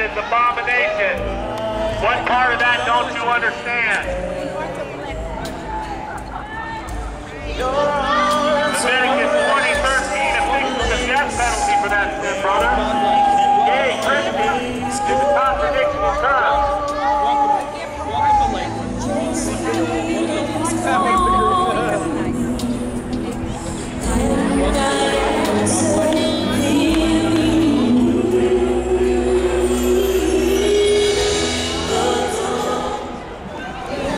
this abomination. What part of that don't you understand? Leviticus 20:13 affixes the death penalty for that sin, brother.